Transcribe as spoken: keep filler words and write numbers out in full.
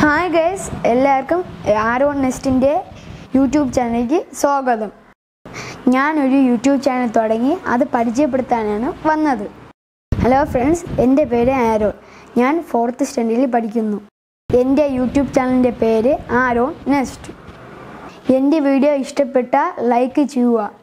Hi guys, എല്ലാവർക്കും Aaron നെസ്റ്റിന്റെ YouTube ചാനലിലേക്ക് സ്വാഗതം. ഞാൻ ഒരു യൂട്യൂബ് ചാനൽ തുടങ്ങി അത് പരിചയപ്പെടുത്താനാണ് വന്നത്. ഹലോ ഫ്രണ്ട്സ്, എൻ്റെ പേര് ആരോൺ. ഞാൻ ഫോർത്ത് സ്റ്റാൻഡേർഡിൽ പഠിക്കുന്നു. എൻ്റെ യൂട്യൂബ് ചാനലിൻ്റെ പേര് ആരോൺ നെസ്റ്റ്. എൻ്റെ വീഡിയോ ഇഷ്ടപ്പെട്ടാൽ ലൈക്ക് ചെയ്യുക.